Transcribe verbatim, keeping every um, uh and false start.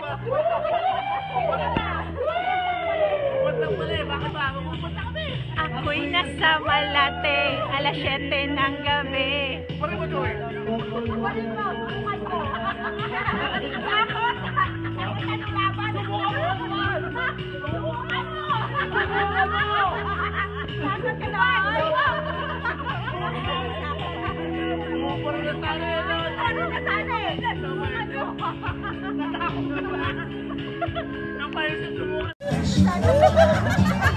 Ako'y nasa Malate, alas siyete ng gabi. Natakot na sana eh.